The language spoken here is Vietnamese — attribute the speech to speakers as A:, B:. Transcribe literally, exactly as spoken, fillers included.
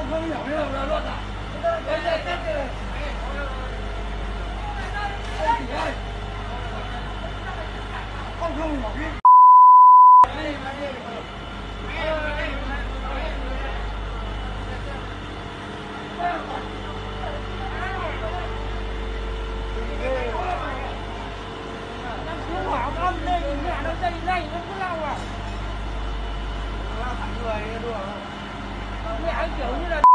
A: không hiểu như là luôn à? Đây đây đây đây. Không không hiểu biết. Nó bảo âm đây, nhà nó đây đây nó cứ lâu à. Nó thẳng người đùa. Mẹ kiểu như là